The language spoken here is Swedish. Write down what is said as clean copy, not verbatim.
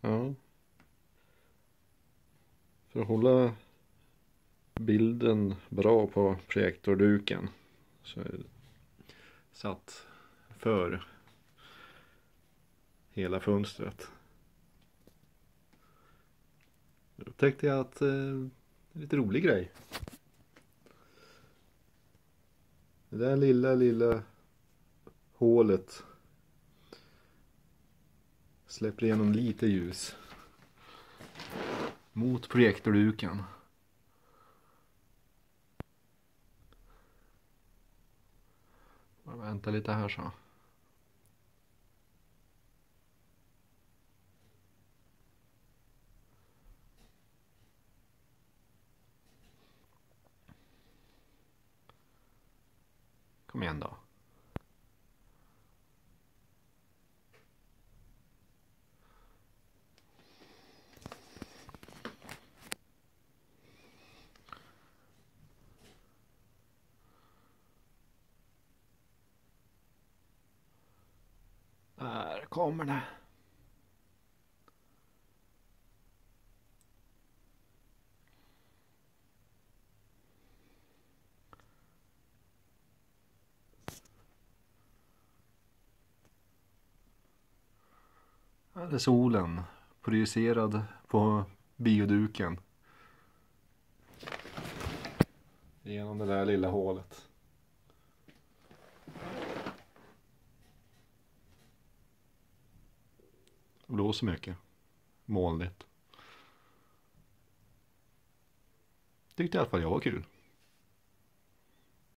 Ja. För att hålla bilden bra på projektorduken så är det satt för hela fönstret. Då upptäckte jag att det är en lite rolig grej. Det där lilla hålet släpper igenom lite ljus mot projektorduken. Bara vänta lite här så. Kom igen då. Där kommer det. Här är solen projicerad på bioduken. Genom det där lilla hålet. Det blåser mycket. Molnigt. Tyckte i alla fall jag var kul.